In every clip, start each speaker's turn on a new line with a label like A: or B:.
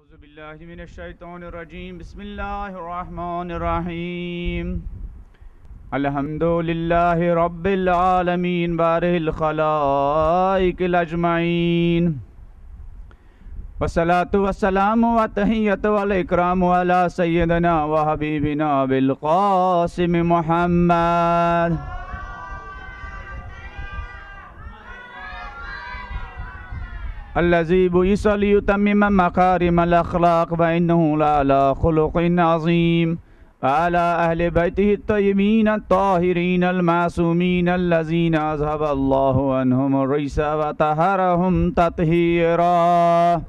A: اعوذ باللہ من الشیطان الرجیم بسم اللہ الرحمن الرحیم الحمد للہ رب العالمین بارئ الخلائق اجمعین والصلاة والسلام والتحیۃ والاکرام علی سیدنا و حبیبنا بالقاسم محمد الذي بعث ليتمم مكارم الأخلاق وإنه لعلى خلق عظيم وعلى أهل بيته الطيبين الطاهرين المعصومين الذين أذهب الله عنهم الرجس وطهرهم تطهيرا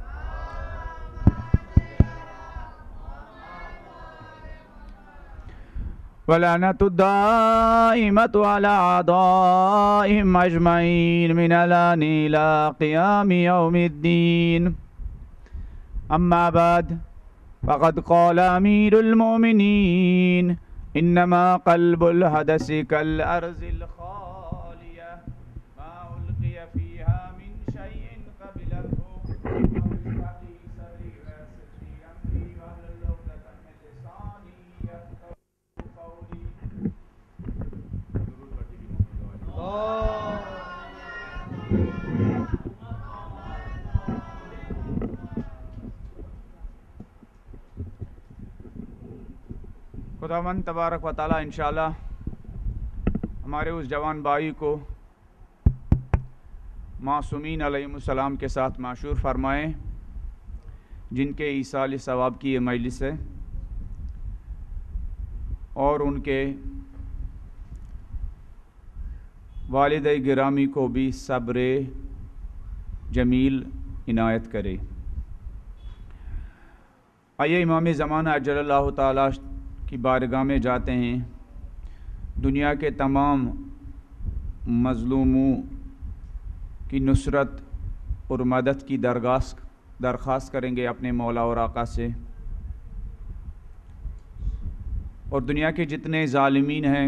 A: ولعنة الدائمة على أعدائهم أجمعين من الآن إلى قيام يوم الدين أما بعد فقد قال أمير المؤمنين إنما قلب الحدث كالأرض الخالية ما ألقي فيها من شيء قبلته خداوند تبارک و تعالی انشاءاللہ ہمارے اس جوان بھائی کو معصومین علیہ السلام کے ساتھ معشور فرمائیں جن کے ایصال ثواب کی یہ مجلس ہے، اور ان کے والد گرامی کو بھی صبر جمیل عنایت کرے۔ آئیے امام زمانہ اجل اللہ تعالی کی بارگاہ میں جاتے ہیں، دنیا کے تمام مظلوموں کی نصرت اور مدد کی درخواست کریں گے اپنے مولا اور آقا سے، اور دنیا کے جتنے ظالمین ہیں،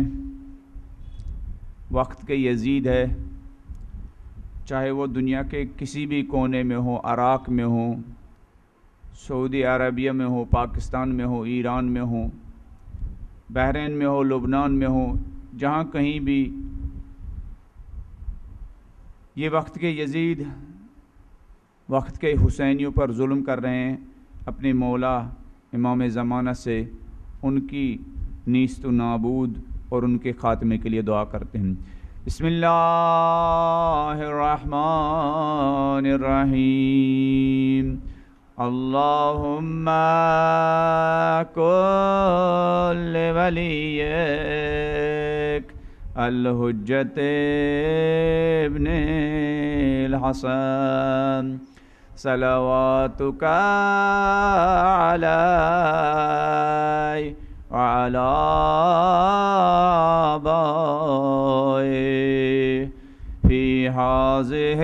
A: وقت کے یزید ہے، چاہے وہ دنیا کے کسی بھی کونے میں ہو، عراق میں ہو، سعودی عربیہ میں ہو، پاکستان میں ہو، ایران میں ہو، بحرین میں ہو، لبنان میں ہو، جہاں کہیں بھی یہ وقت کے یزید وقت کے حسینیوں پر ظلم کر رہے ہیں، اپنے مولا امام زمانہ سے ان کی نیست و نابود اور ان کے خاتمے کے لیے دعا کرتے ہیں۔ بسم اللہ الرحمن الرحیم اللہم کل ولیک الحجت ابن الحسن صلواتک علی وعلى آبائه في هذه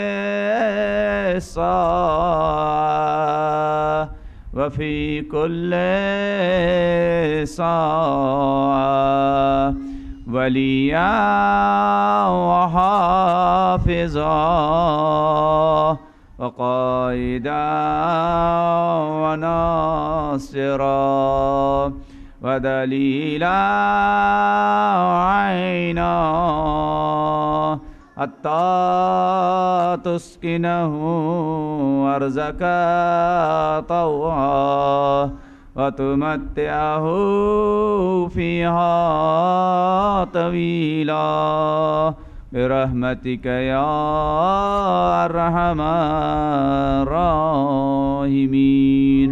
A: الساعة وفي كل ساعة وليا وحافظا وقائدا وناصرا ودلیلا عینا حتی تسکنہ ارضک طوعا وتمتعہ فیہا طویلا برحمتک یا ارحم الراحمین۔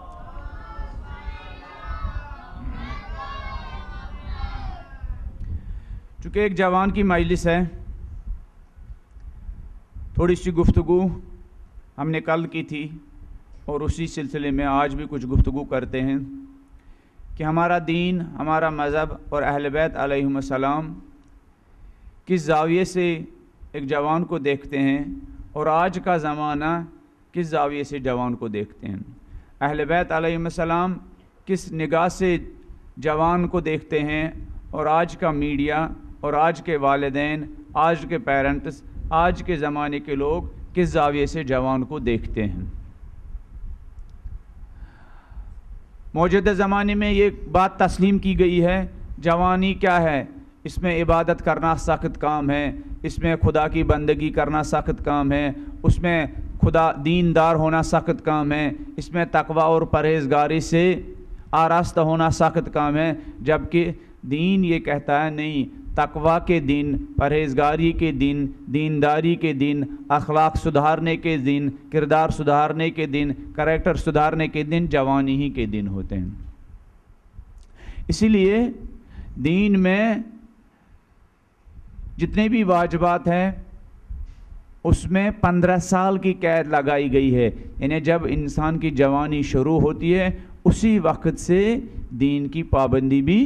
A: چونکہ ایک جوان کی مجلس ہے، تھوڑی سی گفتگو ہم نے کل کی تھی اور اسی سلسلے میں آج بھی کچھ گفتگو کرتے ہیں کہ ہمارا دین، ہمارا مذہب اور اہل بیت علیہم السلام کس زاویے سے ایک جوان کو دیکھتے ہیں، اور آج کا زمانہ کس زاویے سے جوان کو دیکھتے ہیں۔ اہل بیت علیہم السلام کس نگاہ سے جوان کو دیکھتے ہیں، اور آج کا میڈیا اور آج کے والدین، آج کے پیرنٹس، آج کے زمانے کے لوگ کس زاویے سے جوان کو دیکھتے ہیں۔ موجودہ زمانے میں یہ بات تسلیم کی گئی ہے، جوانی کیا ہے؟ اس میں عبادت کرنا سخت کام ہے، اس میں خدا کی بندگی کرنا سخت کام ہے، اس میں خدا دیندار ہونا سخت کام ہے، اس میں تقوی اور پرہیزگاری سے آراستہ ہونا سخت کام ہے، جبکہ دین یہ کہتا ہے نہیں، تقوی کے دن، پرہیزگاری کے دن، دینداری کے دن، اخلاق سدھارنے کے دن، کردار سدھارنے کے دن، کریکٹر سدھارنے کے دن جوانی ہی کے دن ہوتے ہیں۔ اسی لیے دین میں جتنے بھی واجبات ہیں اس میں 15 سال کی قید لگائی گئی ہے، یعنی جب انسان کی جوانی شروع ہوتی ہے اسی وقت سے دین کی پابندی بھی،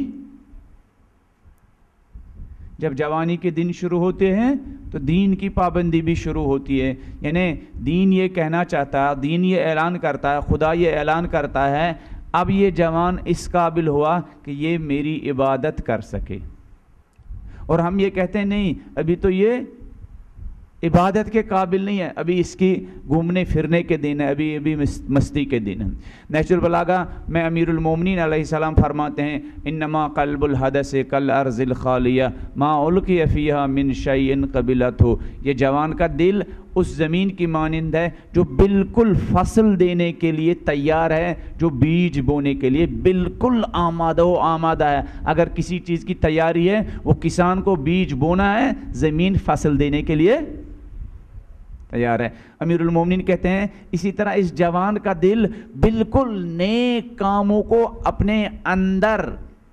A: جب جوانی کے دن شروع ہوتے ہیں تو دین کی پابندی بھی شروع ہوتی ہے، یعنی دین یہ کہنا چاہتا ہے، دین یہ اعلان کرتا ہے، خدا یہ اعلان کرتا ہے اب یہ جوان اس قابل ہوا کہ یہ میری عبادت کر سکے، اور ہم یہ کہتے ہیں نہیں ابھی تو یہ عبادت کے قابل نہیں ہے، ابھی اس کی گھومنے پھرنے کے دن ہے، ابھی مستی کے دن ہے۔ نہج البلاغہ میں امیر المومنین علیہ السلام فرماتے ہیں انما قلب الحدث کالارض الخالیہ ما القی فیہا من شیء قبلتہ، یہ جوان کا دل اس زمین کی مانند ہے جو بالکل فصل دینے کے لیے تیار ہے، جو بیج بونے کے لیے بالکل آمادہ ہے۔ اگر کسی چیز کی تیاری ہے، وہ کسان کو بیج بونا ہے، زمین فصل دینے کے لیے تیار ہے۔ امیر المومنین کہتے ہیں اسی طرح اس جوان کا دل بالکل نیک کاموں کو اپنے اندر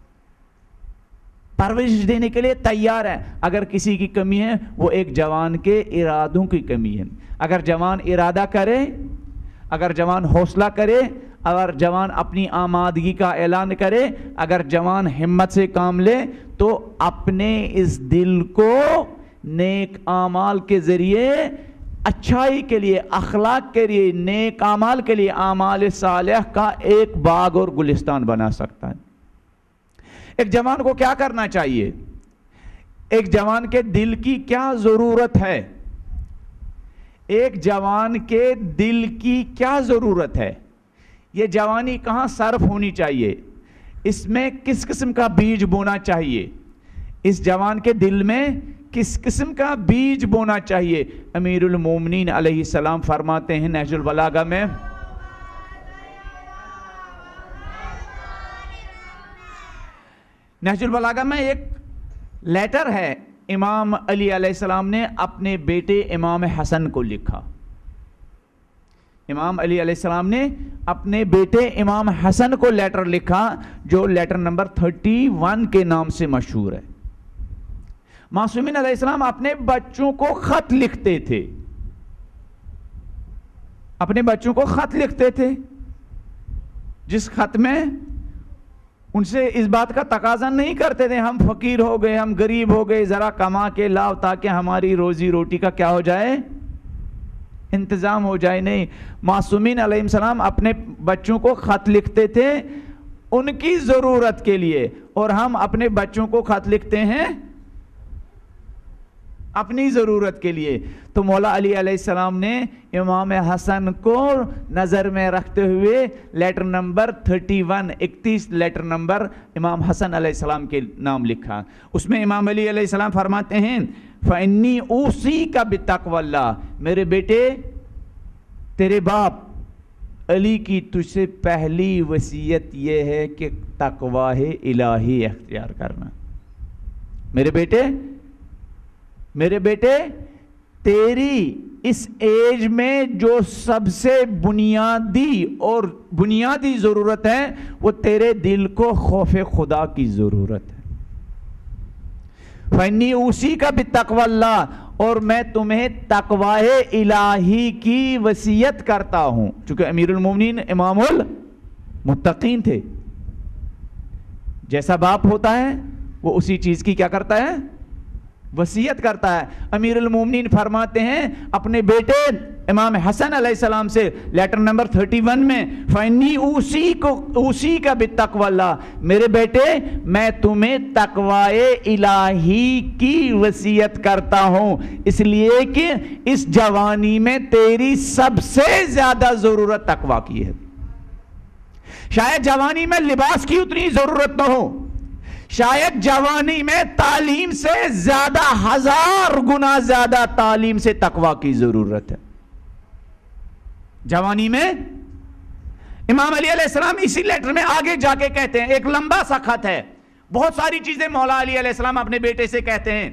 A: پرورش دینے کے لیے تیار ہے۔ اگر کسی کی کمی ہے وہ ایک جوان کے ارادوں کی کمی ہے۔ اگر جوان ارادہ کرے، اگر جوان حوصلہ کرے، اگر جوان اپنی آمادگی کا اعلان کرے، اگر جوان ہمت سے کام لے تو اپنے اس دل کو نیک اعمال کے ذریعے اچھائی کے لیے، اخلاق کے لیے، نیک اعمال کے لیے، اعمال صالح کا ایک باغ اور گلستان بنا سکتا ہے۔ ایک جوان کو کیا کرنا چاہیے؟ ایک جوان کے دل کی کیا ضرورت ہے؟ ایک جوان کے دل کی کیا ضرورت ہے؟ یہ جوانی کہاں صرف ہونی چاہیے؟ اس میں کس قسم کا بیج بونا چاہیے؟ اس جوان کے دل میں کس قسم کا بیج بونا چاہیے؟ امیر المومنین علیہ السلام فرماتے ہیں نہج البلاغہ میں، نہج البلاغہ میں ایک لیٹر ہے امام علی علیہ السلام نے اپنے بیٹے امام حسن کو لکھا۔ امام علی علیہ السلام نے اپنے بیٹے امام حسن کو لیٹر لکھا جو لیٹر نمبر 31 کے نام سے مشہور ہے۔ معصومین علیہ السلام اپنے بچوں کو خط لکھتے تھے، اپنے بچوں کو خط لکھتے تھے، جس خط میں ان سے اس بات کا تقاضا نہیں کرتے تھے ہم فقیر ہو گئے، ہم غریب ہو گئے، ذرا کما کے لاؤ تاکہ ہماری روزی روٹی کا کیا ہو جائے، انتظام ہو جائے۔ نہیں، معصومین علیہ السلام اپنے بچوں کو خط لکھتے تھے ان کی ضرورت کے لیے، اور ہم اپنے بچوں کو خط لکھتے ہیں اپنی ضرورت کے لیے۔ تو مولا علی علیہ السلام نے امام حسن کو نظر میں رکھتے ہوئے لیٹر نمبر 31 لیٹر نمبر امام حسن علیہ السلام کے نام لکھا۔ اس میں امام علی علیہ السلام فرماتے ہیں فَإِنِّي أُوصِيكَ بِتَقْوَى اللَّهِ، میرے بیٹے تیرے باپ علی کی تجھ سے پہلی وصیت یہ ہے کہ تقوی الہی اختیار کرنا۔ میرے بیٹے تیری اس ایج میں جو سب سے بنیادی ضرورت ہے وہ تیرے دل کو خوف خدا کی ضرورت ہے۔ فَإِنِّي أُوصِيكَ بِتَقْوَى اللَّهِ، اور میں تمہیں تقوی الہی کی وصیت کرتا ہوں، چونکہ امیر المومنین امام المتقین تھے، جیسا باپ ہوتا ہے وہ اسی چیز کی کیا کرتا ہے، وصیت کرتا ہے۔ امیر المومنین فرماتے ہیں اپنے بیٹے امام حسن علیہ السلام سے لیٹر نمبر 31 میں فَإِنِّي أُوصِيكَ بِالتَّقْوَى اللَّهِ، میرے بیٹے میں تمہیں تقوی الہی کی وصیت کرتا ہوں، اس لیے کہ اس جوانی میں تیری سب سے زیادہ ضرورت تقوی کی ہے۔ شاید جوانی میں لباس کی اتنی ضرورت نہ ہو، شاید جوانی میں تعلیم سے زیادہ 1000 گنا زیادہ تعلیم سے تقوی کی ضرورت ہے۔ جوانی میں امام علی علیہ السلام اسی لیٹر میں آگے جا کے کہتے ہیں، ایک لمبا سا خط ہے، بہت ساری چیزیں مولا علی علیہ السلام اپنے بیٹے سے کہتے ہیں۔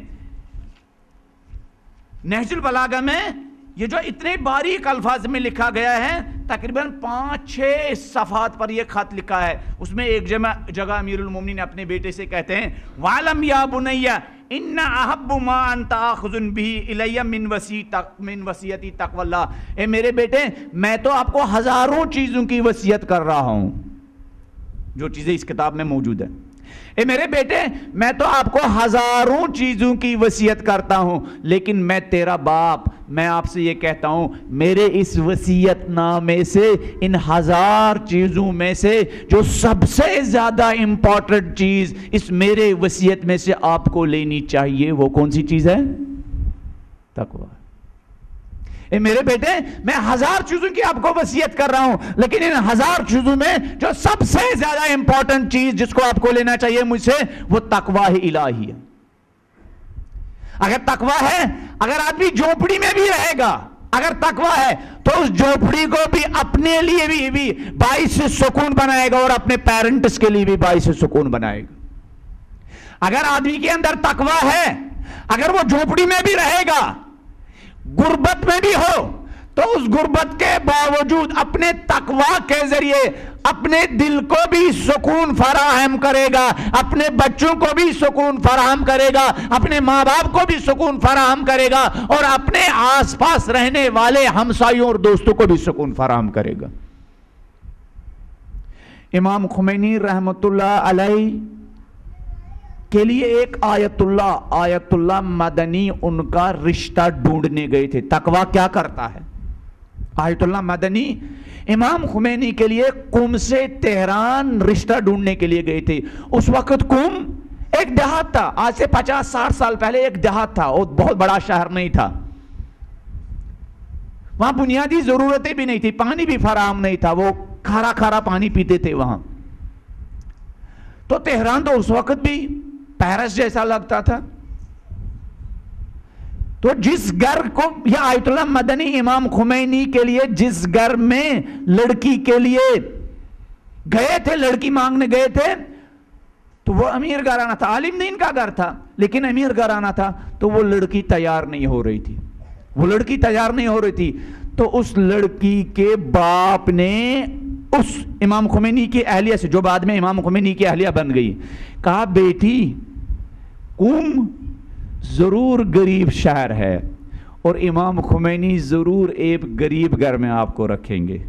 A: نہج البلاغہ میں یہ جو اتنے باریک الفاظ میں لکھا گیا ہے، تقریباً 5-6 صفحات پر یہ خط لکھا ہے، اس میں ایک جگہ امیر المومنین اپنے بیٹے سے کہتے ہیں وَعْلَمْ يَا بُنَيَّ إِنَّ أَحَبُّ مَا أَنْتَ آخُذٌ بِهِ إِلَيَّ مِنْ وَصِيَّتِي تَقْوَى اللَّهِ۔ اے میرے بیٹے، میں تو آپ کو ہزاروں چیزوں کی وصیت کر رہا ہوں جو چیزیں اس کتاب میں موجود ہیں۔ اے میرے بیٹے، میں تو آپ کو ہزاروں چیزوں کی وصیت کرتا ہوں، لیکن میں تیرا باپ، میں آپ سے یہ کہتا ہوں میرے اس وصیت نامے سے، ان 1000 چیزوں میں سے جو سب سے زیادہ امپورٹنٹ چیز اس میرے وصیت میں سے آپ کو لینی چاہیے، وہ کون سی چیز ہے؟ تقوی۔ اے میرے بیٹے، میں 1000 چیزوں کی آپ کو وصیت کر رہا ہوں، لیکن ان 1000 چیزوں میں جو سب سے زیادہ امپورٹنٹ چیز جس کو آپ کو لینا چاہیے مجھ سے، وہ تقوی الہی ہے۔ اگر تقوی ہے، اگر آدمی جھونپڑی میں بھی رہے گا، اگر تقوی ہے تو اس جھونپڑی کو بھی اپنے لیے بھی باعث سکون بنائے گا اور اپنے پیرنٹس کے لیے بھی باعث سکون بنائے گا۔ اگر آدمی کے اندر تقوی ہے، اگر وہ جھونپڑی میں بھی رہے گا، غربت میں بھی ہو، تو اس غربت کے باوجود اپنے تقوی کے ذریعے اپنے دل کو بھی سکون فراہم کرے گا، اپنے بچوں کو بھی سکون فراہم کرے گا، اپنے ماں باپ کو بھی سکون فراہم کرے گا، اور اپنے آس پاس رہنے والے ہمسایوں اور دوستوں کو بھی سکون فراہم کرے گا۔ امام خمینی رحمت اللہ علیہ کے لیے ایک آیت اللہ مدنی ان کا رشتہ ڈھونڈنے گئے تھے۔ تقوی کیا کرتا ہے؟ آیت اللہ مدنی امام خمینی کے لیے قم سے تہران رشتہ ڈھونڈنے کے لیے گئے تھے۔ اس وقت قم ایک دیہات تھا، آج سے 50-60 سال پہلے ایک دیہات تھا، اور بہت بڑا شہر نہیں تھا۔ وہاں بنیادی ضرورتیں بھی نہیں تھی، پانی بھی فراہم نہیں تھا، وہ کھارا پانی پیتے تھے وہاں۔ تو تہران تو اس وقت بھی پیرس جیسا لگتا تھا۔ تو جس گھر کو یہ آیت اللہ مدنی امام خمینی کے لیے جس گھر میں لڑکی کے لیے گئے تھے، لڑکی مانگنے گئے تھے، تو وہ امیر گھرانہ تھا، عالم دین کا گھر تھا لیکن امیر گھرانہ تھا، تو وہ لڑکی تیار نہیں ہو رہی تھی۔ تو اس لڑکی کے باپ نے اس امام خمینی کی اہلیہ سے، جو بعد میں امام خمینی کی اہلیہ بن گئی، کہا بیٹی قم ضرور غریب شہر ہے اور امام خمینی ضرور ایک غریب گھر میں آپ کو رکھیں گے۔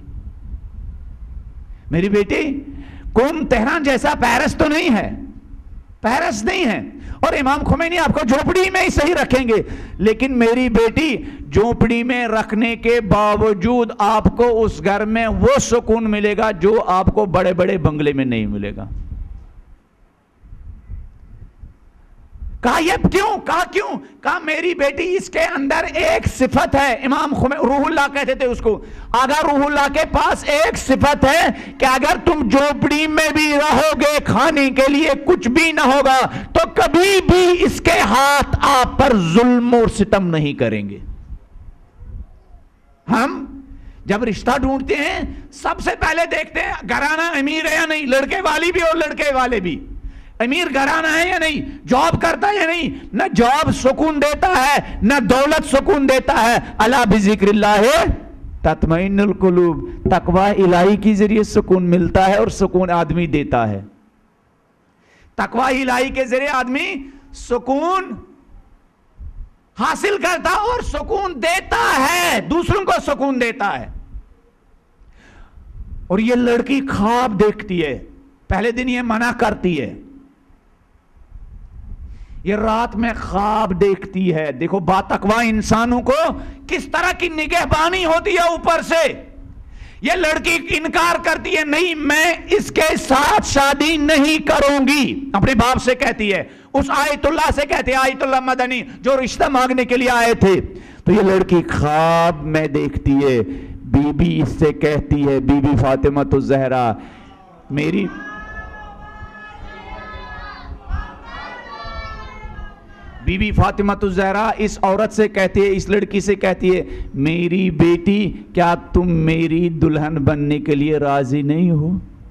A: میری بیٹی قم تہران جیسا پیرس تو نہیں ہے، اور امام خمینی آپ کو جھونپڑی میں ہی صحیح رکھیں گے، لیکن میری بیٹی جھونپڑی میں رکھنے کے باوجود آپ کو اس گھر میں وہ سکون ملے گا جو آپ کو بڑے بڑے بنگلے میں نہیں ملے گا۔ کہا یہ کیوں؟ کہا میری بیٹی اس کے اندر ایک صفت ہے، امام روح اللہ کہتے تھے اس کو، آگا روح اللہ کے پاس ایک صفت ہے کہ اگر تم جھونپڑی میں بھی رہو گے، کھانے کے لیے کچھ بھی نہ ہوگا، تو کبھی بھی اس کے ہاتھ آپ پر ظلم اور ستم نہیں کریں گے۔ ہم جب رشتہ ڈھونڈتے ہیں سب سے پہلے دیکھتے ہیں گھرانہ امیر ہے یا نہیں، لڑکے والی بھی اور لڑکے والے بھی، امیر گھرانہ ہے یا نہیں، جاب کرتا ہے یا نہیں۔ نہ جاب سکون دیتا ہے، نہ دولت سکون دیتا ہے۔ الا بذکر اللہ تطمئن القلوب، تقوی الہی کے ذریعے سکون ملتا ہے اور سکون آدمی دیتا ہے۔ تقوی الہی کے ذریعے آدمی سکون حاصل کرتا اور سکون دیتا ہے، دوسروں کو سکون دیتا ہے۔ اور یہ لڑکی خواب دیکھتی ہے، پہلے دن یہ منع کرتی ہے، یہ رات میں خواب دیکھتی ہے۔ دیکھو با تقوی انسانوں کو کس طرح کی نگہبانی ہوتی ہے اوپر سے۔ یہ لڑکی انکار کرتی ہے، نہیں میں اس کے ساتھ شادی نہیں کروں گی، اپنے باپ سے کہتی ہے، اس آیت اللہ سے کہتی ہے، آیت اللہ مدنی جو رشتہ مانگنے کے لیے آئے تھے۔ تو یہ لڑکی خواب میں دیکھتی ہے، بی بی اس سے کہتی ہے، بی بی فاطمہ الزہرا، میری بی بی فاطمہ الزہرا اس عورت سے کہتی ہے، اس لڑکی سے کہتی ہے، میری بیٹی کیا تم میری دلہن بننے کے لیے راضی نہیں ہو؟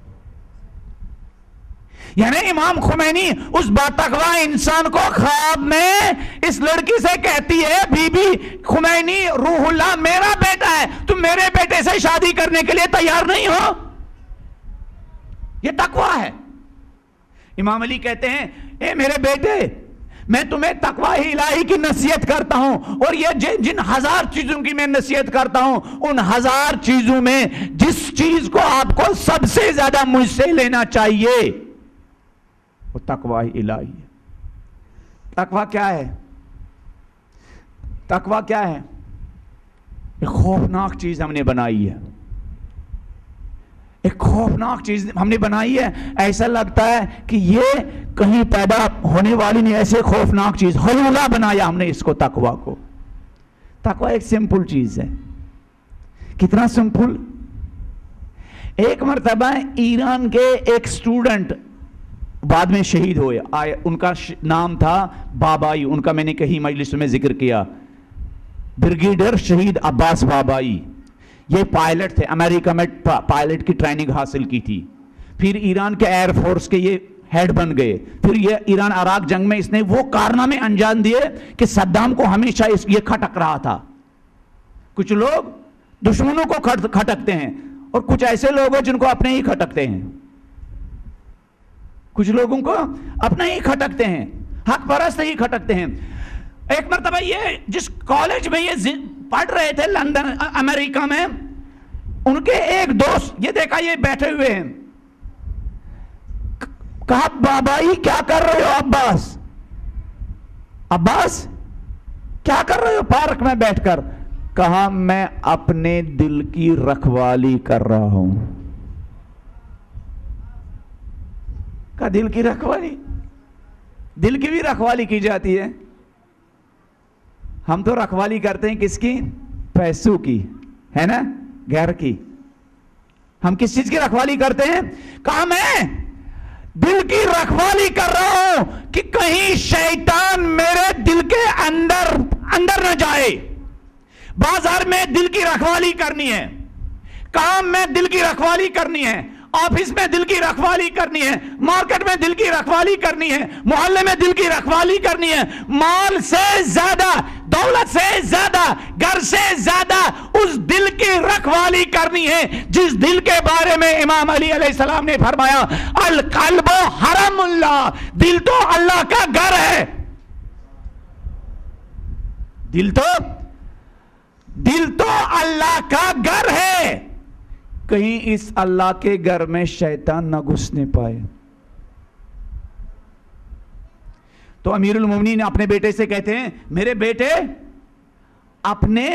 A: یعنی امام خمینی اس باتقوا انسان کو خواب میں اس لڑکی سے کہتی ہے، بی بی خمینی روح اللہ میرا بیٹا ہے، تم میرے بیٹے سے شادی کرنے کے لیے تیار نہیں ہو؟ یہ تقویٰ ہے۔ امام علی کہتے ہیں، اے میرے بیٹے، میں تمہیں تقویٰ الہی کی نصیحت کرتا ہوں، اور یہ جن 1000 چیزوں کی میں نصیحت کرتا ہوں، ان 1000 چیزوں میں جس چیز کو آپ کو سب سے زیادہ مجھ سے لینا چاہیے وہ تقویٰ الہی ہے۔ تقویٰ کیا ہے؟ تقویٰ کیا ہے؟ ایک خوفناک چیز ہم نے بنائی ہے، ایک خوفناک چیز ہم نے بنائی ہے، ایسا لگتا ہے کہ یہ کہیں پیدا ہونے والی نہیں، ایسے خوفناک چیز حلولہ بنایا ہم نے اس کو، تقویٰ کو۔ تقویٰ ایک سمپل چیز ہے، کتنا سمپل؟ ایک مرتبہ ایران کے ایک سٹوڈنٹ بعد میں شہید ہوئے، ان کا نام تھا بابائی، ان کا میں نے کہیں مجلس میں ذکر کیا، بریگیڈیئر شہید عباس بابائی۔ یہ پائلٹ تھے، امریکہ میں پائلٹ کی ٹریننگ حاصل کی تھی، پھر ایران کے ایئر فورس کے یہ ہیڈ بن گئے، پھر یہ ایران عراق جنگ میں اس نے وہ کارنامے انجام دیے کہ صدام کو ہمیشہ یہ کھٹک رہا تھا۔ کچھ لوگ دشمنوں کو کھٹکتے ہیں، اور کچھ ایسے لوگ ہیں جن کو اپنے ہی کھٹکتے ہیں، کچھ لوگوں کو اپنے ہی کھٹکتے ہیں، حق پرست ہی کھٹکتے ہیں۔ ایک مرتبہ یہ جس کالج میں یہ پڑھ رہے تھے لندن امریکہ میں، ان کے ایک دوست یہ دیکھا یہ بیٹھے ہوئے ہیں، کہا بابائی کیا کر رہے ہو؟ عباس عباس کیا کر رہے ہو پارک میں بیٹھ کر؟ کہا میں اپنے دل کی رکھوالی کر رہا ہوں۔ کہا دل کی رکھوالی؟ دل کی بھی رکھوالی کی جاتی ہے؟ ہم تو رکھوالی کرتے ہیں کس کی؟ پیسوں کی، ہے نا، گھر کی۔ ہم کس چیز کی رکھوالی کرتے ہیں؟ کہا میں دل کی رکھوالی کر رہا ہوں کہ کہیں شیطان میرے دل کے اندر نہ جائے۔ بازار میں دل کی رکھوالی کرنی ہے، کام میں دل کی رکھوالی کرنی ہے، آفس میں دل کی رکھوالی کرنی ہے، مارکیٹ میں دل کی رکھوالی کرنی ہے، محلے میں دل کی رکھوالی کرنی ہے۔ مال سے زیادہ، دولت سے زیادہ، گھر سے زیادہ اس دل کی رکھوالی کرنی ہے جس دل کے بارے میں امام علی علیہ السلام نے فرمایا، القلب حرم اللہ، دل تو اللہ کا گھر ہے۔ دل تو اللہ کا گھر ہے، کہیں اس اللہ کے گھر میں شیطان نہ گھسنے پائے۔ تو امیر المومنین اپنے بیٹے سے کہتے ہیں، میرے بیٹے اپنے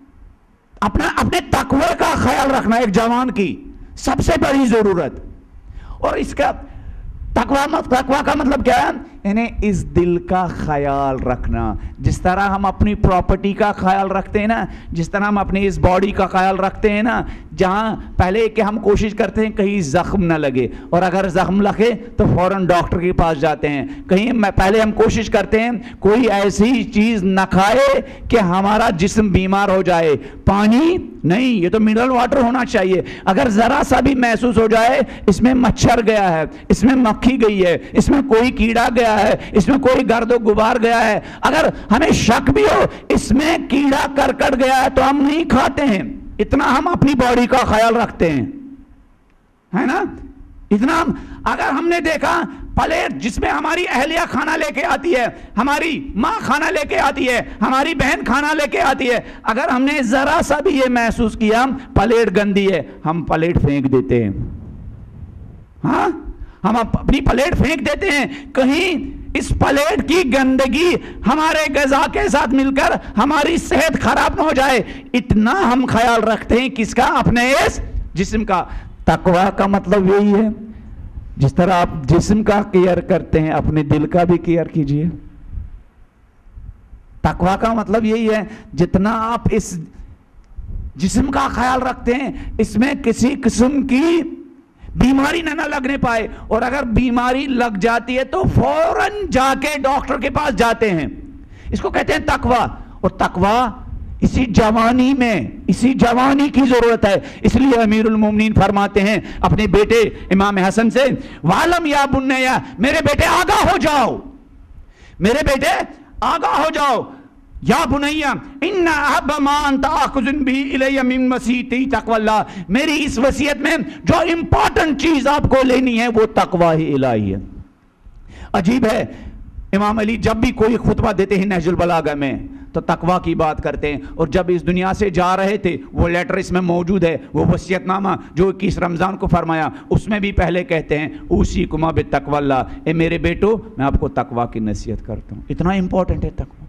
A: تقوی کا خیال رکھنا، ایک جوان کی سب سے بڑی ضرورت۔ اور اس کا تقوی کا مطلب کیا ہے؟ یعنی اس دل کا خیال رکھنا، جس طرح ہم اپنی پراپرٹی کا خیال رکھتے ہیں نا، جس طرح ہم اپنی اس باڈی کا خیال رکھتے ہیں نا، جہاں پہلے کہ ہم کوشش کرتے ہیں کہیں زخم نہ لگے، اور اگر زخم لگے تو فوراً ڈاکٹر کے پاس جاتے ہیں، کہیں پہلے ہم کوشش کرتے ہیں کوئی ایسی چیز نہ کھائے کہ ہمارا جسم بیمار ہو جائے۔ پانی نہیں، یہ تو منرل واٹر ہونا چاہیے۔ اگر ذرا سا بھی محسوس ہو جائے اس میں مچھر گیا ہے، اس میں مکھی گئی ہے، اس میں کوئی کیڑا گیا ہے، اس میں کوئی گرد و غبار گیا ہے، اگر ہمیں شک بھی ہو اس میں کیڑا کرکٹ گیا ہے تو ہم نہیں کھاتے ہیں۔ اتنا ہم اپنی باڈی کا خیال رکھتے ہیں، ہے نا؟ اتنا اگر ہم نے دیکھا پلیٹ جس میں ہماری اہلیہ کھانا لے کے آتی ہے، ہماری ماں کھانا لے کے آتی ہے، ہماری بہن کھانا لے کے آتی ہے، اگر ہم نے ذرا سا بھی یہ محسوس کیا پلیٹ گندی ہے، ہم پلیٹ پھینک دیتے ہیں۔ ہاں، ہم اپنی پلیٹ پھینک دیتے ہیں، کہیں اس پلیٹ کی گندگی ہمارے غذا کے ساتھ مل کر ہماری صحت خراب نہ ہو جائے۔ اتنا ہم خیال رکھتے ہیں کس کا؟ اپنے اس جسم کا۔ تقوی کا مطلب یہی ہے، جس طرح آپ جسم کا کیئر کرتے ہیں اپنے دل کا بھی کیئر کیجئے۔ تقوی کا مطلب یہی ہے، جتنا آپ اس جسم کا خیال رکھتے ہیں اس میں کسی قسم کی بیماری نہ لگنے پائے، اور اگر بیماری لگ جاتی ہے تو فوراً جا کے ڈاکٹر کے پاس جاتے ہیں. اس کو کہتے ہیں تقویٰ. اور تقویٰ اسی جوانی میں، اسی جوانی کی ضرورت ہے. اس لیے امیر المومنین فرماتے ہیں اپنے بیٹے امام حسن سے، وَعَلَمْ يَا بُنَّيَّ، میرے بیٹے آگاہ ہو جاؤ، میرے بیٹے آگاہ ہو جاؤ. یا بنیا ان احب ما انت آخذ به الی من وصیتی تقوی اللہ، میری اس وصیت میں جو امپورٹنٹ چیز آپ کو لینی ہے وہ تقوی الہی ہے. عجیب ہے، امام علی جب بھی کوئی خطبہ دیتے ہیں نہج البلاغہ میں تو تقوی کی بات کرتے ہیں. اور جب اس دنیا سے جا رہے تھے وہ لیٹر اس میں موجود ہے، وہ وصیت نامہ جو 21 رمضان کو فرمایا، اس میں بھی پہلے کہتے ہیں اوصیکما بتقوی اللہ، اے میرے بیٹو میں آپ کو تقوی کی نصیحت کرتا ہوں. اتنا امپورٹنٹ ہے تقوی،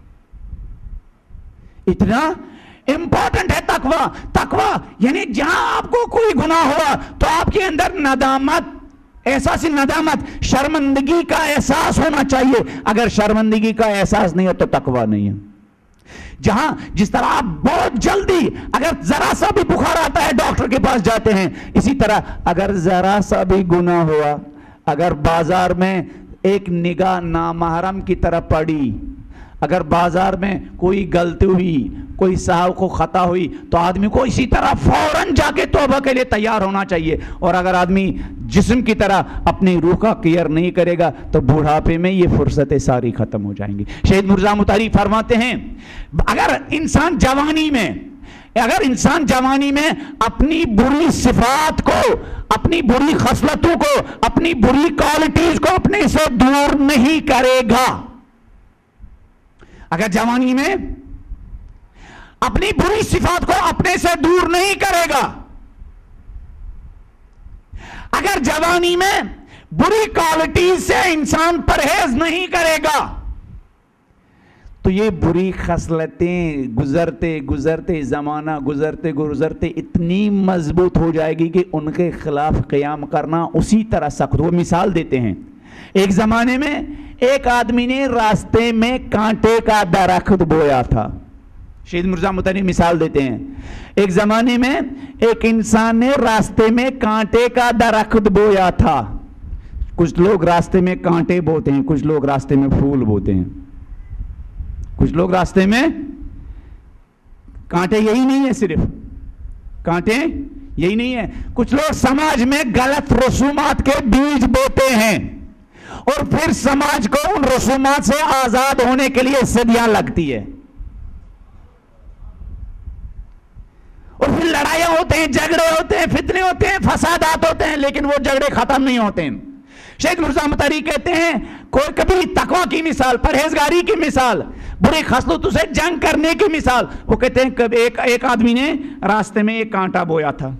A: اتنا امپورٹنٹ ہے تقوی. تقوی یعنی جہاں آپ کو کوئی گناہ ہوا تو آپ کے اندر ندامت، احساس ندامت، شرمندگی کا احساس ہونا چاہیے. اگر شرمندگی کا احساس نہیں ہے تو تقوی نہیں ہے. جہاں جس طرح آپ بہت جلدی اگر ذرا سا بھی بخار آتا ہے ڈاکٹر کے پاس جاتے ہیں، اسی طرح اگر ذرا سا بھی گناہ ہوا، اگر بازار میں ایک نگاہ نامحرم کی طرف پڑی، اگر بازار میں کوئی غلطی ہوئی، کوئی صاحب کو خطا ہوئی، تو آدمی کو اسی طرح فوراً جا کے توبہ کے لیے تیار ہونا چاہیے. اور اگر آدمی جسم کی طرح اپنی روح کا کیئر نہیں کرے گا تو بڑھاپے میں یہ فرصتیں ساری ختم ہو جائیں گی. شہید مرزا مطہری فرماتے ہیں اگر انسان جوانی میں اپنی بری صفات کو، اپنی بری خصلتوں کو، اپنی بری کوالٹیز کو اپنے سے دور نہیں کرے گا، اگر جوانی میں اپنی بری صفات کو اپنے سے دور نہیں کرے گا، اگر جوانی میں بری کوالٹیز سے انسان پرہیز نہیں کرے گا تو یہ بری خصلتیں گزرتے گزرتے، زمانہ گزرتے گزرتے اتنی مضبوط ہو جائے گی کہ ان کے خلاف قیام کرنا اسی طرح سخت. وہ مثال دیتے ہیں، ایک زمانے میں ایک آدمی نے راستے میں کانٹے کا درخت بویا تھا. شہید مرزا مطہری مثال دیتے ہیں، ایک زمانے میں ایک انسان نے راستے میں کانٹے کا درخت بویا تھا. کچھ لوگ راستے میں کانٹے بوتے ہیں، کچھ لوگ راستے میں پھول بوتے ہیں. کچھ لوگ راستے میں کانٹے یہی نہیں ہے، صرف کانٹے یہی نہیں ہے، کچھ لوگ سماج میں غلط رسومات کے بیج بوتے ہیں اور پھر سماج کو ان رسومات سے آزاد ہونے کے لیے صدیاں لگتی ہے، اور پھر لڑائیاں ہوتے ہیں، جھگڑے ہوتے ہیں، فتنے ہوتے ہیں، فسادات ہوتے ہیں، لیکن وہ جھگڑے ختم نہیں ہوتے ہیں. شہید مرزا مطہری کہتے ہیں کوئی کبھی تقوی کی مثال، پرہیزگاری کی مثال، بری خصلتوں سے جنگ کرنے کی مثال. وہ کہتے ہیں کبھی ایک آدمی نے راستے میں ایک کانٹا بویا تھا.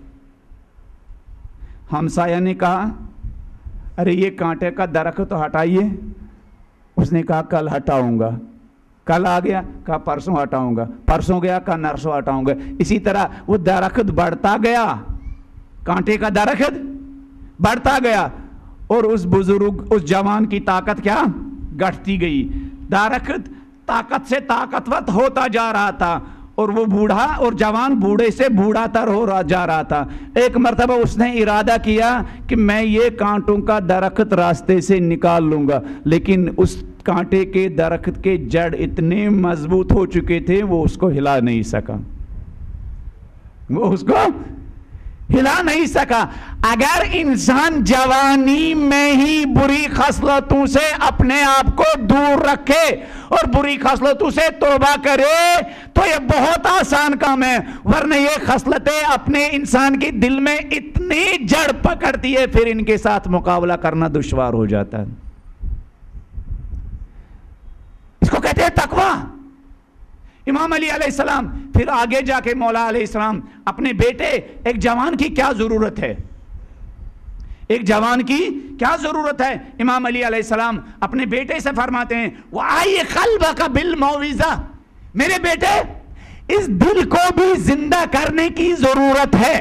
A: ہمسایہ نے کہا ارے یہ کانٹے کا درخت تو ہٹائیے. اس نے کہا کل ہٹاؤں گا. کل آ گیا، کہا پرسوں ہٹاؤں گا. پرسوں گیا، کہا نرسوں ہٹاؤں گا. اسی طرح وہ درخت بڑھتا گیا، کانٹے کا درخت بڑھتا گیا، اور اس بزرگ، اس جوان کی طاقت کیا گھٹتی گئی. درخت طاقت سے طاقتور ہوتا جا رہا تھا اور وہ بوڑھا اور جوان بوڑھے سے بوڑھا تر ہو رہا جا رہا تھا. ایک مرتبہ اس نے ارادہ کیا کہ میں یہ کانٹوں کا درخت راستے سے نکال لوں گا، لیکن اس کانٹے کے درخت کے جڑ اتنے مضبوط ہو چکے تھے وہ اس کو ہلا نہیں سکا، وہ اس کو ہلا نہیں سکا. اگر انسان جوانی میں ہی بری خصلتوں سے اپنے آپ کو دور رکھے اور بری خصلتوں سے توبہ کرے تو یہ بہت آسان کام ہے، ورنہ یہ خصلتیں اپنے انسان کے دل میں اتنی جڑ پکڑتی ہے پھر ان کے ساتھ مقابلہ کرنا دشوار ہو جاتا ہے. اس کو کہتے ہیں تقوی. امام علی علیہ السلام پھر آگے جا کے مولا علیہ السلام اپنے بیٹے، ایک جوان کی کیا ضرورت ہے، ایک جوان کی کیا ضرورت ہے، امام علی علیہ السلام اپنے بیٹے سے فرماتے ہیں وَآئِ قَلْبَكَ بِالْمَوْعِظَةِ، میرے بیٹے اس دل کو بھی زندہ کرنے کی ضرورت ہے،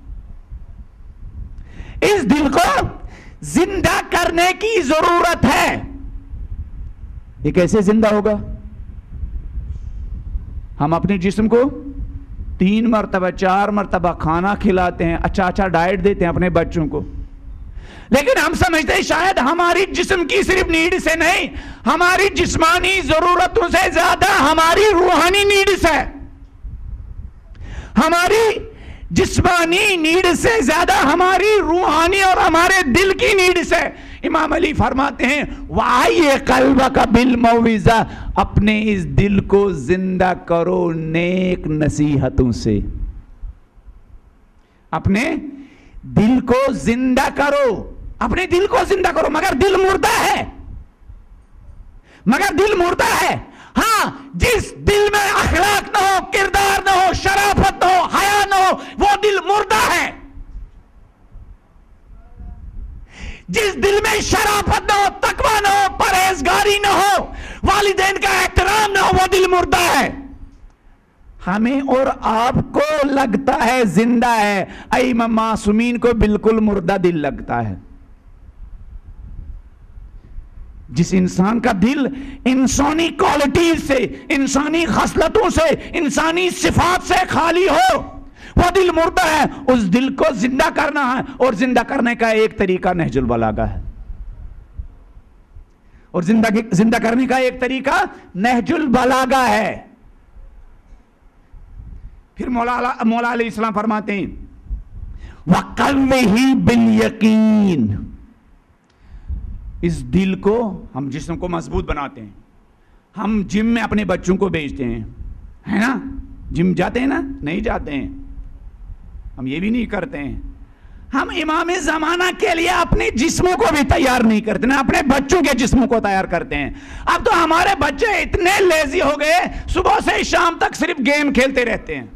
A: اس دل کو زندہ کرنے کی ضرورت ہے. یہ کیسے زندہ ہوگا؟ ہم اپنے جسم کو 3 مرتبہ 4 مرتبہ کھانا کھلاتے ہیں، اچھا ڈائٹ دیتے ہیں اپنے بچوں کو، لیکن ہم سمجھتے ہیں شاید ہماری جسم کی صرف نیڈ سے نہیں، ہماری جسمانی ضرورتوں سے زیادہ ہماری روحانی نیڈ ہے، ہماری جسمانی نیڈ سے زیادہ ہماری روحانی اور ہمارے دل کی نیڈ ہے۔ امام علی فرماتے ہیں وَعَيَّ قَلْبَكَ بِالْمَوْعِظَةِ، اپنے اس دل کو زندہ کرو نیک نصیحتوں سے، اپنے دل کو زندہ کرو، اپنے دل کو زندہ کرو۔ مگر دل مردہ ہے، مگر دل مردہ ہے۔ ہاں، جس دل میں اخلاق نہ ہو، کردار نہ ہو، شرافت نہ ہو، حیا نہ ہو، وہ دل مردہ ہے۔ جس دل میں شرافت نہ ہو، تقوی نہ ہو، پرہیزگاری نہ ہو، والدین کا احترام نہ ہو، وہ دل مردہ ہے۔ ہمیں اور آپ کو لگتا ہے زندہ ہے، امام معصومین کو بالکل مردہ دل لگتا ہے۔ جس انسان کا دل انسانی کوالٹیز سے، انسانی خصلتوں سے، انسانی صفات سے خالی ہو، وہ دل مردہ ہے۔ اس دل کو زندہ کرنا ہے، اور زندہ کرنے کا ایک طریقہ نہج البلاغہ ہے، اور زندہ کرنے کا ایک طریقہ نہج البلاغہ ہے۔ پھر مولا علیہ السلام فرماتے ہیں وَقَوِّهِ بِالْيَقِينِ، اس دل کو، ہم جسم کو مضبوط بناتے ہیں، ہم جم میں اپنے بچوں کو بھیجتے ہیں، ہے نا؟ جم جاتے ہیں نا؟ نہیں جاتے ہیں، ہم یہ بھی نہیں کرتے ہیں۔ ہم امام زمانہ کے لیے اپنے جسموں کو بھی تیار نہیں کرتے ہیں، اپنے بچوں کے جسموں کو تیار کرتے ہیں۔ اب تو ہمارے بچے اتنے لیزی ہو گئے، صبح سے شام تک صرف گیم کھیلتے رہتے ہیں،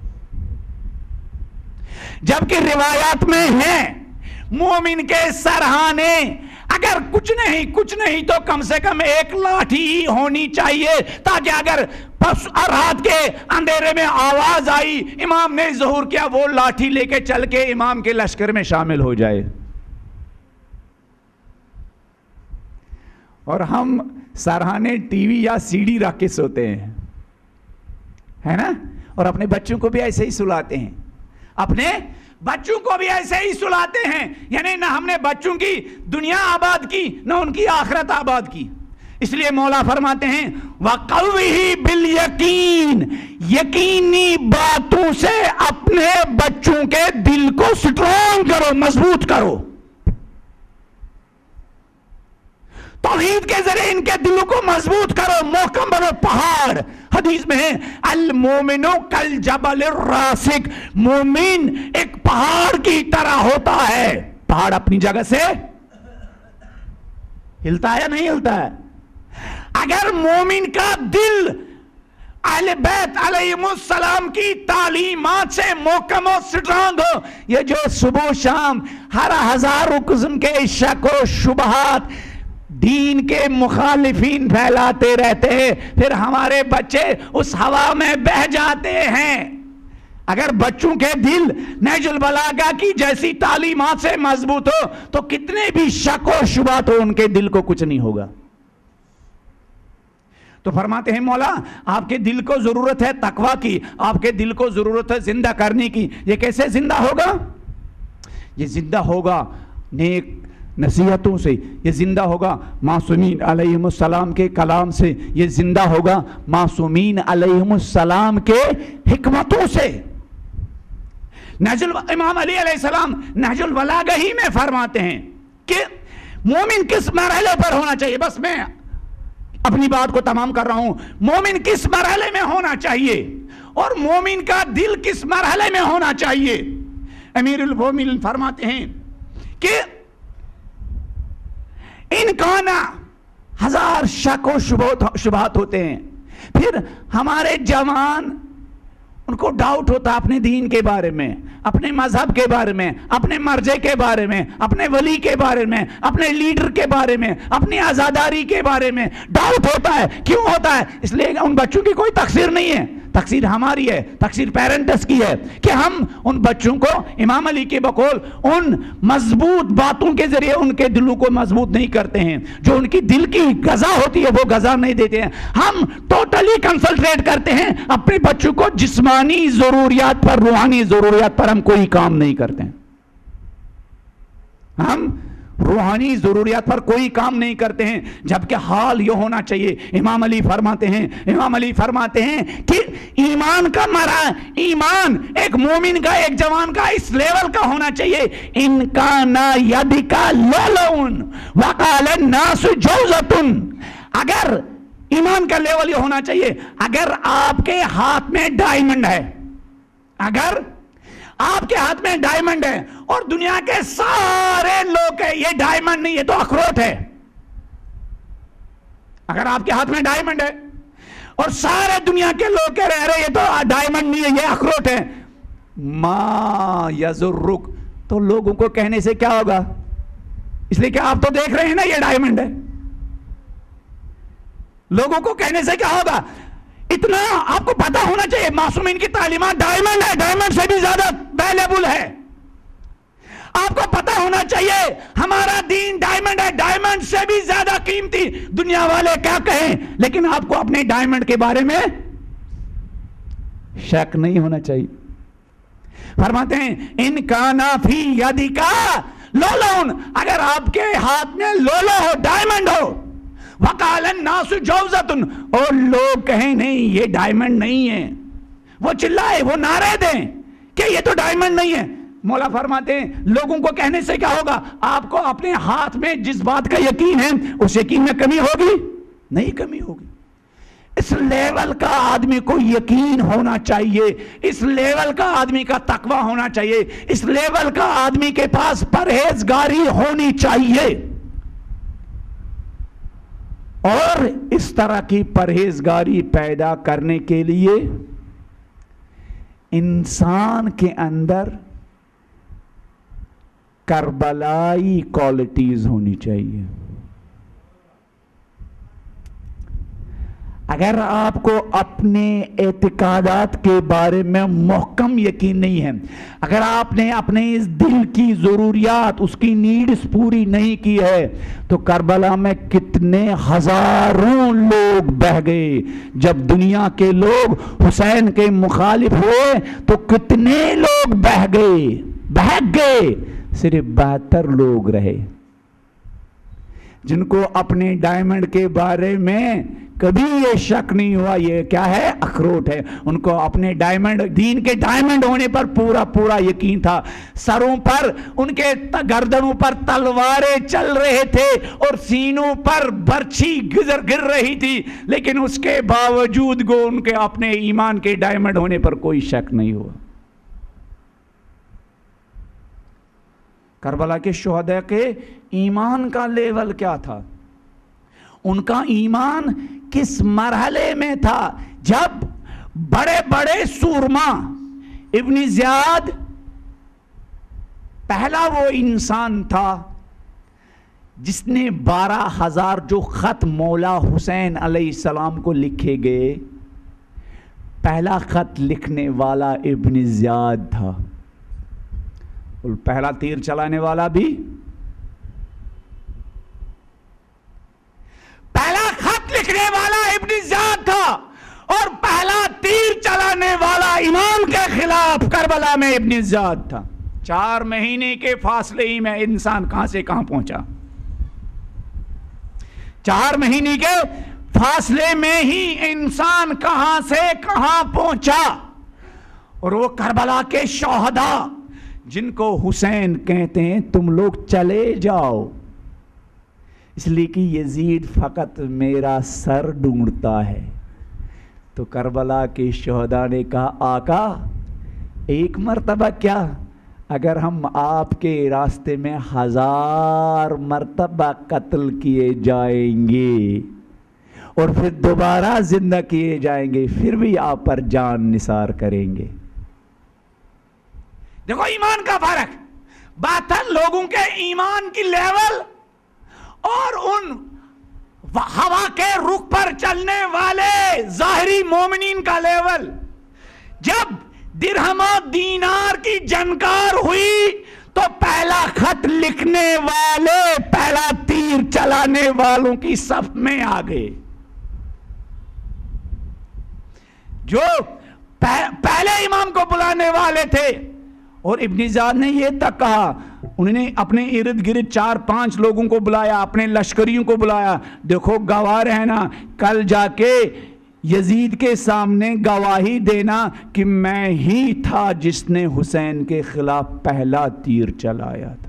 A: جبکہ روایات میں ہے مومن کے سرہانے اگر کچھ نہیں تو کم سے کم ایک لاٹھی ہونی چاہیے، تاکہ اگر رات کے اندھیرے میں آواز آئی امام نے ظہور کیا، وہ لاٹھی لے کے چل کے امام کے لشکر میں شامل ہو جائے۔ اور ہم سرہانے ٹی وی یا سی ڈی رکھ کے سوتے ہیں، ہے نا؟ اور اپنے بچوں کو بھی ایسے ہی سلاتے ہیں، اپنے بچوں کو بھی ایسے ہی سلاتے ہیں، یعنی نہ ہم نے بچوں کی دنیا آباد کی، نہ ان کی آخرت آباد کی۔ اس لیے مولا فرماتے ہیں وَقَوِّهِ بِالْيَقِينِ، یقینی باتوں سے اپنے بچوں کے دل کو سٹرونگ کرو، مضبوط کرو، توحید کے ذریعے ان کے دلوں کو مضبوط کرو، محکم بنو۔ پہاڑ، حدیث میں ہے المومن کالجبل الراسخ، مومن ایک پہاڑ کی طرح ہوتا ہے۔ پہاڑ اپنی جگہ سے ہلتا ہے یا نہیں ہلتا ہے؟ اگر مومن کا دل اہل بیت علیہم السلام کی تعلیمات سے محکم و سٹرانگ ہو، یہ جو صبح شام ہر ہزاروں قسم کے شک و شبہات دین کے مخالفین پھیلاتے رہتے ہیں، پھر ہمارے بچے اس ہوا میں بہہ جاتے ہیں۔ اگر بچوں کے دل نہج البلاغہ کی جیسی تعلیمات سے مضبوط ہو تو کتنے بھی شک و شبہات ہو، ان کے دل کو کچھ نہیں ہوگا۔ تو فرماتے ہیں مولا آپ کے دل کو ضرورت ہے تقوی کی، آپ کے دل کو ضرورت ہے زندہ کرنے کی۔ یہ کیسے زندہ ہوگا؟ یہ زندہ ہوگا نیک نصیحتوں سے، یہ زندہ ہوگا معصومین علیہم السلام کے کلام سے، یہ زندہ ہوگا معصومین علیہم السلام کے حکمتوں سے۔ امام علی علیہ السلام نہج البلاغہ ہی میں فرماتے ہیں کہ مومن کس مرحلے پر ہونا چاہیے، بس میں اپنی بات کو تمام کر رہا ہوں، مومن کس مرحلے میں ہونا چاہیے اور مومن کا دل کس مرحلے میں ہونا چاہیے۔ امیر المومنین فرماتے ہیں کہ ان کانا ہزار شک و شبہات ہوتے ہیں، پھر ہمارے جوان ان کو ڈاؤٹ ہوتا اپنے دین کے بارے میں، اپنے مذہب کے بارے میں، اپنے مرجع کے بارے میں، اپنے ولی کے بارے میں، اپنے لیڈر کے بارے میں، اپنی عزاداری کے بارے میں ڈاؤٹ ہوتا ہے۔ کیوں ہوتا ہے؟ اس لیے ان بچوں کی کوئی تقصیر نہیں ہے، تقصیر ہماری ہے، تقصیر پیرنٹس کی ہے کہ ہم ان بچوں کو امام علی کے بقول ان مضبوط باتوں کے ذریعے ان کے دلوں کو مضبوط نہیں کرتے ہیں، جو ان کی دل کی غذا ہوتی ہے وہ غذا نہیں دیتے ہیں۔ ہم ٹوٹلی کنسنٹریٹ کرتے ہیں اپنے بچوں کو جسمانی ضروریات پر، روحانی ضروریات پر ہم کوئی کام نہیں کرتے ہیں۔ ہم روحانی ضروریات پر کوئی کام نہیں کرتے ہیں، جبکہ حال یہ ہونا چاہیے. امام علی فرماتے ہیں کہ ایمان کا ایمان ایک مومن کا، ایک جوان کا اس لیول کا ہونا چاہیے. ان کان یدک لؤلؤ وقال الناس جوزۃ. اگر ایمان کا لیول یہ ہونا چاہیے، اگر آپ کے ہاتھ میں ڈائمنڈ ہے، اگر آپ کے ہاتھ میں ڈائمنڈ ہے اور دنیا کے سارے لوگ ہیں یہ ڈائمنڈ نہیں، یہ تو اخروٹ ہے. اگر آپ کے ہاتھ میں ڈائمنڈ ہے اور سارے دنیا کے لوگ کہہ رہے یہ تو ڈائمنڈ نہیں ہے، یہ اخروٹ ہے، ما یضرک، تو لوگوں کو کہنے سے کیا ہوگا؟ اس لیے کہ آپ تو دیکھ رہے ہیں نا یہ ڈائمنڈ ہے. لوگوں کو کہنے سے کیا ہوگا؟ اتنا آپ کو پتا ہونا چاہیے معصومین کی تعلیمات ڈائمنڈ ہے، ڈائمنڈ سے بھی زیادہ ویلیبل ہے. آپ کو پتا ہونا چاہیے ہمارا دین ڈائمنڈ ہے، ڈائمنڈ سے بھی زیادہ قیمتی. دنیا والے کیا کہیں، لیکن آپ کو اپنے ڈائمنڈ کے بارے میں شک نہیں ہونا چاہیے. فرماتے ہیں ان کانا فی یدک لؤلؤ، اگر آپ کے ہاتھ میں لولو ہو، ڈائمنڈ ہو، وقال الناس جوزۃ، اور لوگ کہیں نہیں یہ ڈائمنڈ نہیں ہے، وہ چلائے، وہ نعرے دیں کہ یہ تو ڈائمنڈ نہیں ہے. مولا فرماتے ہیں لوگوں کو کہنے سے کیا ہوگا؟ آپ کو اپنے ہاتھ میں جس بات کا یقین ہے اس یقین میں کمی ہوگی؟ نہیں کمی ہوگی. اس لیول کا آدمی کو یقین ہونا چاہیے، اس لیول کا آدمی کا تقوی ہونا چاہیے، اس لیول کا آدمی کے پاس پرہیزگاری ہونی چاہیے. اور اس طرح کی پرہیزگاری پیدا کرنے کے لیے انسان کے اندر کربلائی کوالٹیز ہونی چاہیے. اگر آپ کو اپنے اعتقادات کے بارے میں محکم یقین نہیں ہے، اگر آپ نے اپنے اس دل کی ضروریات، اس کی نیڈز پوری نہیں کی ہے، تو کربلا میں کتنے ہزاروں لوگ بہہ گئے. جب دنیا کے لوگ حسین کے مخالف ہوئے تو کتنے لوگ بہہ گئے، صرف 72 لوگ رہے جن کو اپنے ڈائمنڈ کے بارے میں کبھی یہ شک نہیں ہوا یہ کیا ہے؟ اخروٹ ہے. ان کو اپنے ڈائمنڈ، دین کے ڈائمنڈ ہونے پر پورا یقین تھا. سروں پر، ان کے گردنوں پر تلواریں چل رہے تھے اور سینوں پر برچھی گر رہی تھی، لیکن اس کے باوجود گو ان کے اپنے ایمان کے ڈائمنڈ ہونے پر کوئی شک نہیں ہوا. کربلا کے شہداء کے ایمان کا لیول کیا تھا؟ ان کا ایمان کس مرحلے میں تھا؟ جب بڑے بڑے سورما، ابن زیاد پہلا وہ انسان تھا جس نے 12,000 جو خط مولا حسین علیہ السلام کو لکھے گئے، پہلا خط لکھنے والا ابن زیاد تھا. اور پہلا تیر چلانے والا بھی، پہلا خط لکھنے والا ابن زیاد تھا، اور پہلا تیر چلانے والا امام کے خلاف کربلا میں ابن زیاد تھا. 4 مہینے کے فاصلے ہی میں انسان کہاں سے کہاں پہنچا. 4 مہینے کے فاصلے میں ہی انسان کہاں سے کہاں پہنچا. اور وہ کربلا کے شہداء جن کو حسین کہتے ہیں تم لوگ چلے جاؤ، اس لیے کہ یزید فقط میرا سر ڈھونڈتا ہے. تو کربلا کے شہداء نے کہا آقا ایک مرتبہ کیا، اگر ہم آپ کے راستے میں 1000 مرتبہ قتل کیے جائیں گے اور پھر دوبارہ زندہ کیے جائیں گے پھر بھی آپ پر جان نثار کریں گے. دیکھو ایمان کا فرق، 72 لوگوں کے ایمان کی لیول اور ان ہوا کے رخ پر چلنے والے ظاہری مومنین کا لیول. جب درہم و دینار کی جنکار ہوئی تو پہلا خط لکھنے والے پہلا تیر چلانے والوں کی صف میں آ گئے. جو پہلے امام کو بلانے والے تھے اور ابن زیاد نے یہ تک کہا، انہوں نے اپنے ارد گرد 4-5 لوگوں کو بلایا، اپنے لشکریوں کو بلایا، دیکھو گواہ رہنا، کل جا کے یزید کے سامنے گواہی دینا کہ میں ہی تھا جس نے حسین کے خلاف پہلا تیر چلایا تھا۔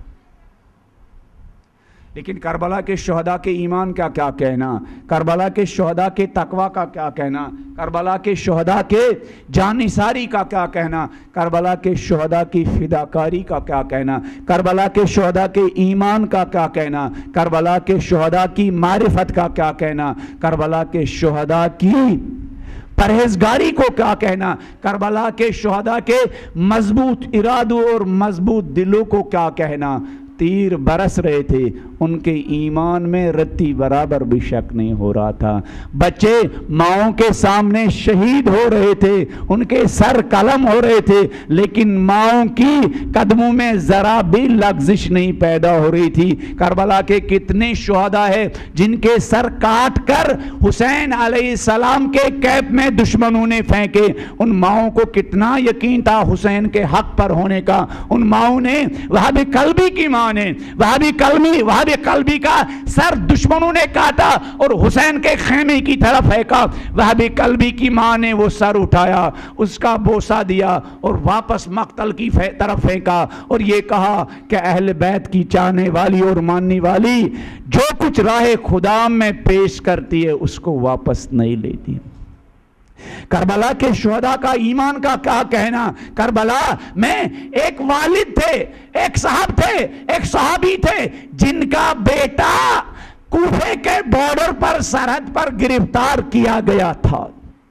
A: لیکن کربلا کے شہداء کے ایمان کا کیا کہنا، کربلا کے شہداء کے تقوی کا کیا کہنا، کربلا کے شہداء کے جانثاری کا کیا کہنا، کربلا کے شہداء کی فداکاری کا کیا کہنا، کربلا کے شہداء کے ایمان کا کیا کہنا، کربلا کے شہداء کی معرفت کا کیا کہنا، کربلا کے شہداء کی پرہیزگاری کو کیا کہنا، کربلا کے شہداء کے مضبوط ارادوں اور مضبوط دلوں کو کیا کہنا۔ تیر برس رہے تھے، ان کے ایمان میں رتی برابر بھی شک نہیں ہو رہا تھا۔ بچے ماؤں کے سامنے شہید ہو رہے تھے، ان کے سر قلم ہو رہے تھے، لیکن ماؤں کی قدموں میں ذرا بھی لغزش نہیں پیدا ہو رہی تھی۔ کربلا کے کتنے شہداء ہیں جن کے سر کاٹ کر حسین علیہ السلام کے کیپ میں دشمنوں نے پھینکے، ان ماؤں کو کتنا یقین تھا حسین کے حق پر ہونے کا۔ ان ماؤں نے وہابی قلبی کی ماں نے وہابی قلبی کا سر دشمنوں نے کاٹا اور حسین کے خیمے کی طرف پھینکا۔ وہابی قلبی کی ماں نے وہ سر اٹھایا، اس کا بوسہ دیا اور واپس مقتل کی طرف پھینکا اور یہ کہا کہ اہل بیت کی چاہنے والی اور ماننے والی جو کچھ راہ خدا میں پیش کرتی ہے اس کو واپس نہیں لیتی۔ کربلا کے شہداء کا ایمان کا کیا کہنا۔ کربلا میں ایک والد تھے، ایک صاحب تھے، ایک صحابی تھے جن کا بیٹا کوفے کے بارڈر پر سرحد پر گرفتار کیا گیا تھا۔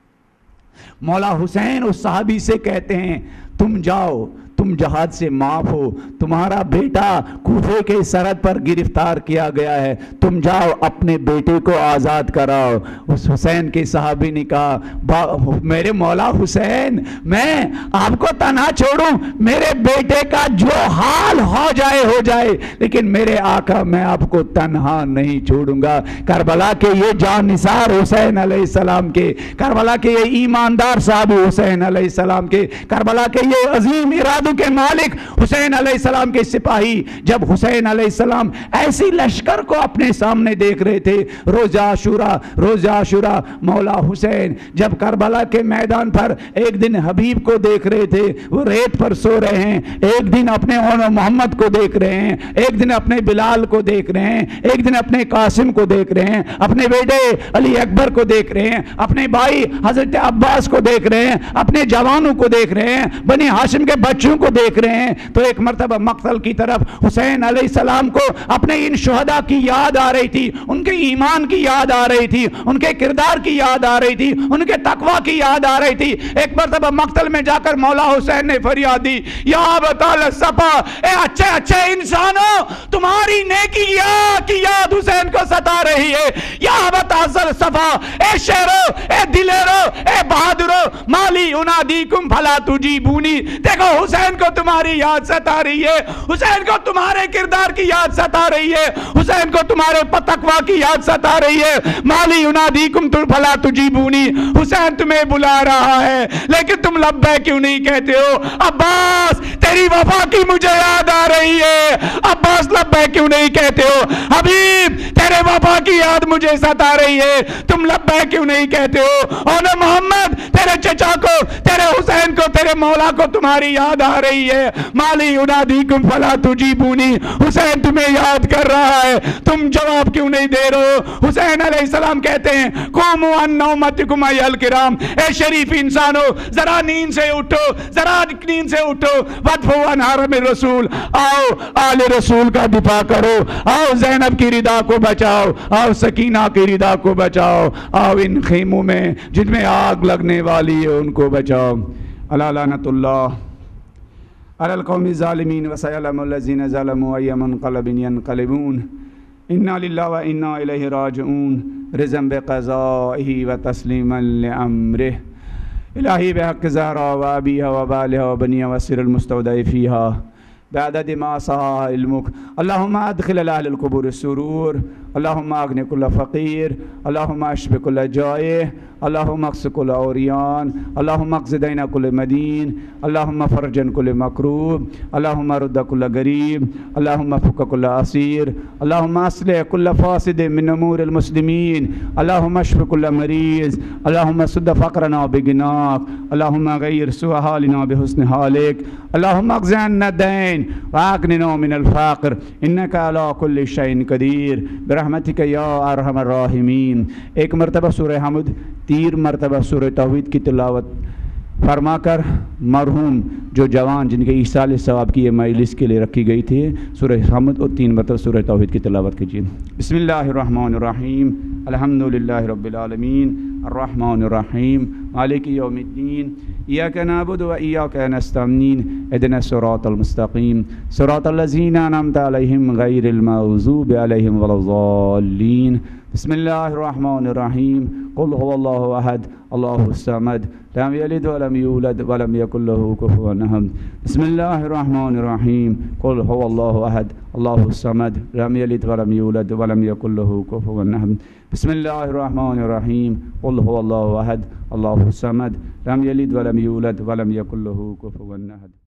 A: مولا حسین اس صحابی سے کہتے ہیں تم جاؤ، تم جہاد سے معاف ہو، تمہارا بیٹا کوفے کے سرحد پر گرفتار کیا گیا ہے، تم جاؤ اپنے بیٹے کو آزاد کراؤ۔ اس حسین کے صحابی نے کہا میرے مولا حسین میں آپ کو تنہا چھوڑوں، میرے بیٹے کا جو حال ہو جائے لیکن میرے آقا میں آپ کو تنہا نہیں چھوڑوں گا۔ کربلا کے یہ جان نثار حسین علیہ السلام کے، کربلا کے یہ ایماندار صحابی حسین علیہ السلام کے، کربلا کے یہ عظیم ارادوں کے مالک حسین علیہ السلام کے سپاہی جب حسین علیہ السلام ایسی لشکر کو اپنے سامنے دیکھ رہے تھے، روز عاشورہ مولا حسین جب کربلا کے میدان پر ایک دن حبیب کو دیکھ رہے تھے، وہ ریت پر سو رہے ہیں، ایک دن اپنے محمد کو دیکھ رہے ہیں، ایک دن اپنے بلال کو دیکھ رہے ہیں، ایک دن اپنے قاسم کو دیکھ رہے ہیں، اپنے بیٹے علی اکبر کو دیکھ رہے ہیں، اپنے بھائی حضرت عباس کو دیکھ رہے ہیں، اپنے جوانوں کو دیکھ رہے ہیں، بنی ہاشم کے بچوں کو دیکھ رہے ہیں، تو ایک مرتبہ مقتل کی طرف حسین علیہ السلام کو اپنے ان شہداء کی یاد آ رہی تھی، ان کے ایمان کی یاد آ رہی تھی، ان کے کردار کی یاد آ رہی تھی، ان کے تقوی کی یاد آ رہی تھی۔ ایک مرتبہ مقتل میں جا کر مولا حسین نے فریاد دی یا ابطال صفا، اے اچھے انسانوں تمہاری نیکی کی یاد حسین کو ستا رہی ہے، یا ابطال صفا، اے شیرو، اے دلیرو، اے بہادرو، مالی انادیکم فلا تجیبونی، دیکھو حسین کو تمہاری یاد ستا رہی ہے، حسین کو تمہارے کردار کی یاد ستا رہی ہے، حسین کو تمہارے تقوی کی یاد ستا رہی ہے، مالی انادیکم فلا تجیبونی، حسین تمہیں بلا رہا ہے لیکن تم لبیک کیوں نہیں کہتے ہو؟ عباس تیری وفا کی مجھے یاد آ رہی ہے، عباس لبیک کیوں نہیں کہتے ہو؟ حبیب تیرے وفا کی یاد مجھے ستا رہی ہے، تم لبیک کیوں نہیں کہتے ہو؟ اور محمد تیرے چچا کو، تیرے حسین کو، تیرے مولا کو تمہاری یاد آ رہی ہے، مالی انادیکم فلا تجیبونی، حسین تمہیں یاد کر رہا ہے، تم جواب کیوں نہیں دے رہے ہو؟ حسین علیہ السلام کہتے ہیں قوموا عن نومتکم ایھا الکرام، اے شریف انسانو ذرا نیند سے اٹھو، وادفعوا عن حرم الرسول، آؤ آل رسول کا دفاع کرو، آؤ زینب کی رضا کو بچاؤ، آؤ سکینہ کی رضا کو بچاؤ، آؤ ان خیموں میں جن میں آگ لگنے والی ہے ان کو بچاؤ۔ الا لعنت اللہ علی القوم الظالمین وسیعلم الذین ظلموا ای منقلب ینقلبون، انا للہ و انا الیہ راجعون، رضا بقضائہ و تسلیما لامرہ، الہی بحق زہرا و ابیہا و بالہا و بنیہا و سر المستودع فیہا بعدد ما سعى علمك. اللهم أدخل أهل القبور السرور. اللهم أغن كل فقير. اللهم اشف كل جائع. اللهم اقص كل عريان. اللهم اقض دين كل مدين. اللهم فرج كل مكروب. اللهم رد كل غريب. اللهم فك كل أسير. اللهم أصلح كل فاسد من أمور المسلمين. اللهم اشف كل مريض. اللهم سد فقرنا بغناك. اللهم غير سوء حالنا بحسن حالك. اللهم اقض عنا الدين واغننا من الفقر انك على كل شيء قدير برحمتك یا ارحم الراحمین. ایک مرتبہ سورہ حمد 3 مرتبہ سورہ توحید کی تلاوت فرما کر مرحوم جو جوان جن کے ایصال ثواب کی یہ مجلس کے لیے رکھی گئی تھی سورہ حمد اور 3 مرتبہ سورہ توحید کی تلاوت کیجیے. بسم اللہ الرحمن الرحیم. الحمد للہ رب العالمین الرحمن الرحیم مالک یوم الدین. ایاک نعبد و ایاک نستعین اهدنا الصراط المستقیم صراط الذین انعمت علیہم غیر المغضوب علیہم ولا الضالین. بسم اللہ الرحمن الرحیم. قل هو اللہ احد اللہ الصمد لم یلد ولم یولد ولم یکن له کفوا احد. بسم اللہ الرحمن الرحیم. قل هو اللہ احد اللہ الصمد لم یلد ولم یولد ولم یکن له کفوا احد. بسم اللہ الرحمن الرحیم. قل هو اللہ احد اللہ الصمد لم یلد ولم یولد ولم یکن له کفوا احد.